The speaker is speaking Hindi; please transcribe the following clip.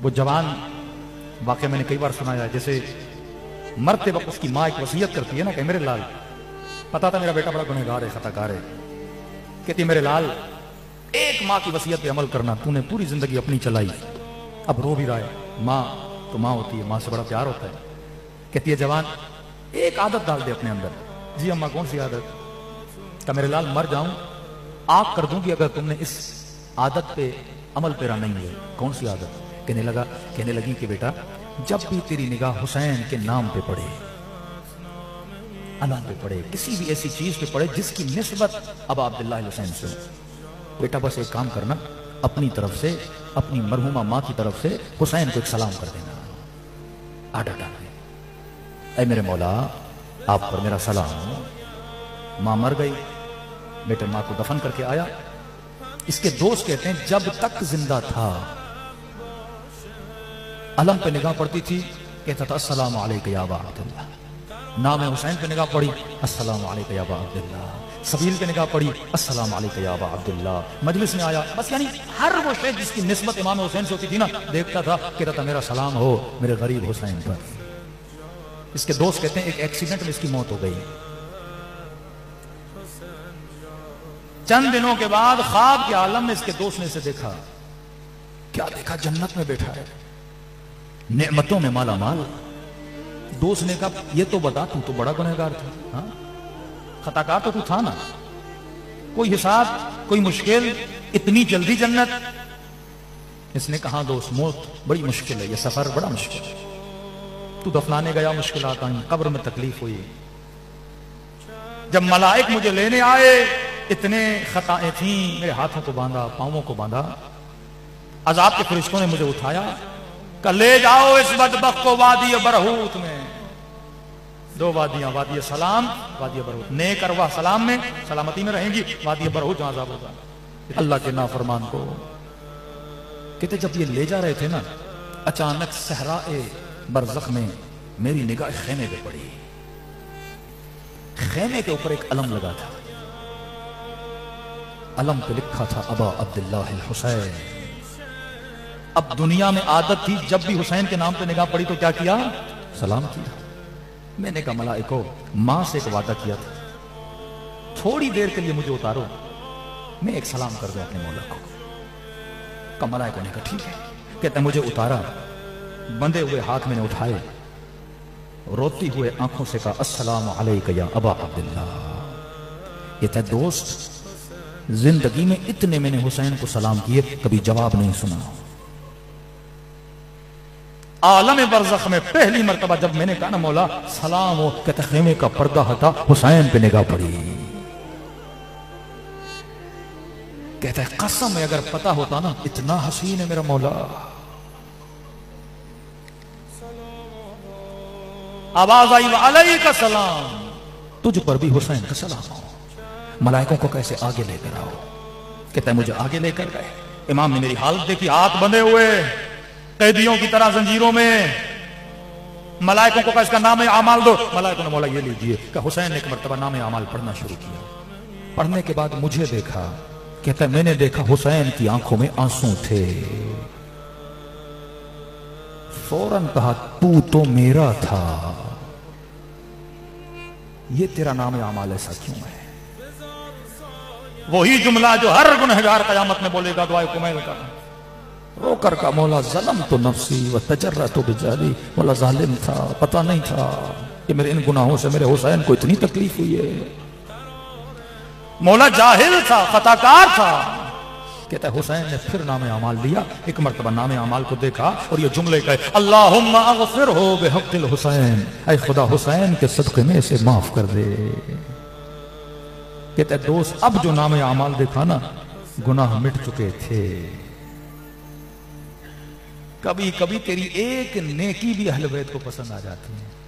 वो जवान वाकई मैंने कई बार सुनाया, जैसे मरते वक्त उसकी माँ एक वसीयत करती है ना कि मेरे लाल, पता था मेरा बेटा बड़ा गुनहगार है, खताकार है, कहती मेरे लाल एक माँ की वसीयत पे अमल करना, तूने पूरी जिंदगी अपनी चलाई, अब रो भी रहा है, माँ तो माँ होती है, माँ से बड़ा प्यार होता है। कहती है जवान एक आदत डाल दे अपने अंदर। जी अम्मा कौन सी आदत? का मेरे लाल मर जाऊं आग कर दूंगी अगर तुमने इस आदत पे अमल तेरा नहीं है। कौन सी आदत? कहने लगी कि बेटा जब भी तेरी निगाह हुसैन के नाम पे पड़े, अलम पे पड़े, किसी भी ऐसी चीज पे पड़े जिसकी निस्बत अब अब्दुल्लाह हुसैन से हो, बेटा बस एक काम करना, अपनी तरफ से, अपनी मरहुमा माँ की तरफ से हुसैन को एक सलाम कर देना। आडा डाल दे, ऐ मेरे मौला आप पर मेरा सलाम। माँ मर गई, बेटे माँ को दफन करके आया। इसके दोस्त कहते हैं जब तक जिंदा था अलम पे निगाह पड़ती थी, कहता था अस्सलाम अलैका या अबा अब्दुल्लाह। नाम हुसैन पे निगाह पड़ी, अस्सलाम अलैका या अबा अब्दुल्लाह। सबील पे निगाह पड़ी, अस्सलाम अलैका या अबा अब्दुल्लाह। मजलिस में आया, बस यानी हर वो शय जिसकी निस्बत इमाम हुसैन से होती थी ना, देखता था, कहता था मेरा सलाम हो मेरे गरीब हुसैन पर। इसके दोस्त कहते हैं एक एक्सीडेंट में इसकी मौत हो गई। चंद दिनों के बाद ख्वाब के आलम में इसके दोस्त ने इसे देखा। क्या देखा? जन्नत में बैठा है, नेमतों में माला माल। दोस्त ने कहा ये तो बता, तू तो बड़ा गुनहगार था, हाँ खताकार तो तू था ना, कोई हिसाब कोई मुश्किल, इतनी जल्दी जन्नत? इसने कहा दोस्त मौत बड़ी मुश्किल है, ये सफर बड़ा मुश्किल है। तू दफनाने गया, मुश्किलात आई, कब्र में तकलीफ हुई, जब मलाइक मुझे लेने आए इतने खताएं थी, मेरे हाथों को बांधा, पांवों को बांधा, अजाब के फरिश्तों ने मुझे उठाया, कहा ले जाओ इस बदबख्त को वादी बरहूत में। दो वादियां, वादी सलाम, वादी बरहूत। नेक अरवाह सलाम में सलामती में रहेंगी, वादी बरहूत जहां अजाब होगा। अल्लाह के नाफरमान को कहते जब ये ले जा रहे थे ना, अचानक सहराए बरज़ख में मेरी निगाह खेमे पे पड़ी। खेमे के ऊपर एक अलम लगा था, अलम पे लिखा था अबा अब्दुल्लाह हुसैन। अब दुनिया में आदत थी जब भी हुसैन के नाम पे निगाह पड़ी तो क्या किया? सलाम किया। मैंने कहा मलाइको, मां से एक वादा किया था, थोड़ी देर के लिए मुझे उतारो, मैं एक सलाम कर दूं अपने मौला को। का मलाइको ने कहा ठीक है। कहता मुझे उतारा, बंधे हुए हाथ मैंने उठाए, रोती हुए आंखों से कहा अस्सलाम अलैका या अबा अब्दुल्लाह। कहता दोस्त जिंदगी में इतने मैंने हुसैन को सलाम किए, कभी जवाब नहीं सुना। आलम बरज़ख में पहली मर्तबा जब मैंने कहा ना मौला सलाम हो, कहते खेमे का पर्दा हटा, हुसैन पे निगाह पड़ी। कहता है कसम है अगर पता होता ना इतना हसीन है मेरा मौला। आवाज आई अलैका सलाम, तुझ पर भी हुसैन का सलाम हो। मलाइकों को कैसे आगे लेकर आओ? कहता है मुझे आगे लेकर गए, इमाम ने मेरी हालत देखी, हाथ बंधे हुए कैदियों की तरह जंजीरों में। मलाइकों को कहा इसका नाम आमाल दो, मलाइकों ने बोला ये लीजिए। कि हुसैन ने एक मर्तबा नाम आमाल पढ़ना शुरू किया। पढ़ने के बाद मुझे देखा, कहता है मैंने देखा हुसैन की आंखों में आंसू थे। फौरन कहा तू तो मेरा था, ये तेरा नाम आमाल ऐसा क्यों है? वही जुमला जो हर गुनहगार कयामत में बोलेगा दुआए कुमैल का, रोकर का मौला ज़लम तो नफ्सी व तजर्रा तो बिजारी, मौला जालिम था, पता नहीं था कि मेरे इन गुनाहों से मेरे हुसैन को इतनी तकलीफ हुई है। मौला जाहिल था, खताकार था। कहता है हुसैन ने फिर नाम अमाल लिया, एक मर्तबा नाम अमाल को देखा और ये जुमले कहे अल्लाहुम्मा अग़फ़िरहु बिहक़्क़िल हुसैन, ऐ खुदा हुसैन के सदक़े में इसे माफ कर दे। कहता है दोस्त अब जो नाम अमाल देखा ना, गुनाह मिट चुके थे। कभी कभी तेरी एक नेकी भी अहले बैत को पसंद आ जाती है।